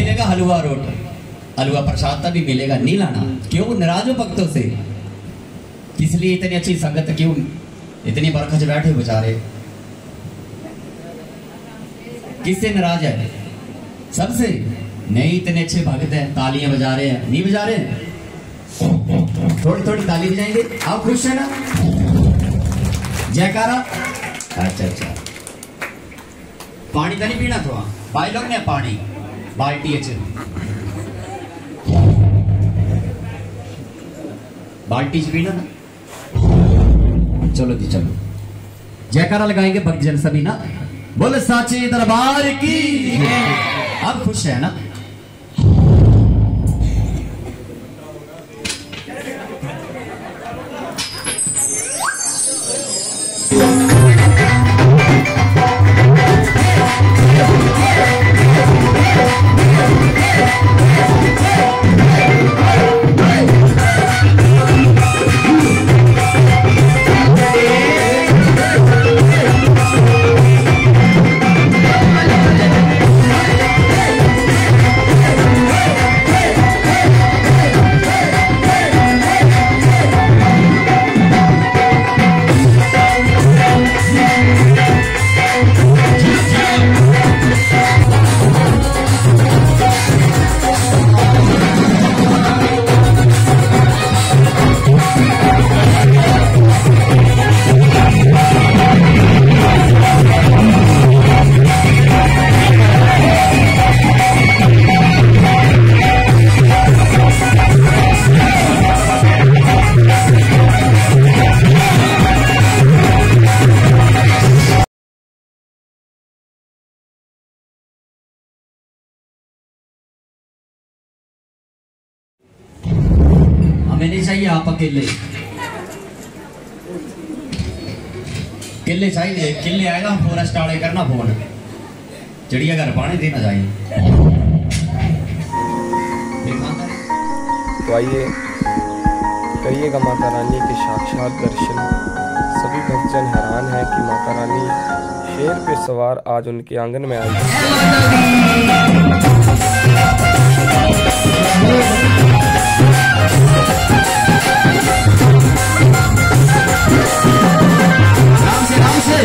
मिलेगा हलवा रोट, हलवा प्रसाद भी मिलेगा, नहीं लाना। क्यों नाराज हो भक्तों से? किस लिए इतनी अच्छी संगत, क्यों इतनी बरखच बैठे बेचारे? किससे नाराज है? सबसे नहीं। इतने अच्छे भक्त हैं, तालियां बजा रहे हैं, नहीं बजा रहे हैं? थोड़ी थोड़ी ताली बजाएंगे। आप खुश है ना? जयकारा। अच्छा अच्छा, पानी तो नहीं पीना? तो भाई लोग ने पानी बाल्टी बाल्टी से पीना ना। चलो जी चलो, जयकारा लगाएंगे भक्तजन सभी ना। बोले साचे दरबार की। अब खुश है ना? हमें नहीं चाहिए आप अकेले, किले चाहिए। किले आएगा पूरा स्टार्ट करना फोन, चिड़ियाघर पानी देना चाहिए। तो आइए करिएगा माता रानी के साक्षात दर्शन। सभी भक्तजन हैरान हैं कि माता रानी शेर पे सवार आज उनके आंगन में आई। राम से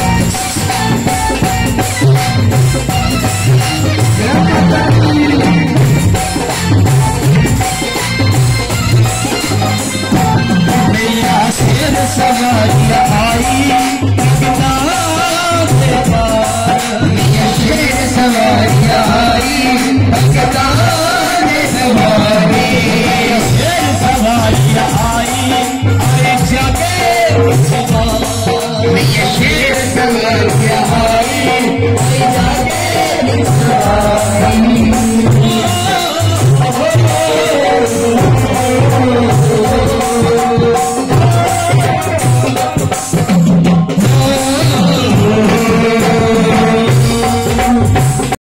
मैया शेर सवारी आई, शेर सवारी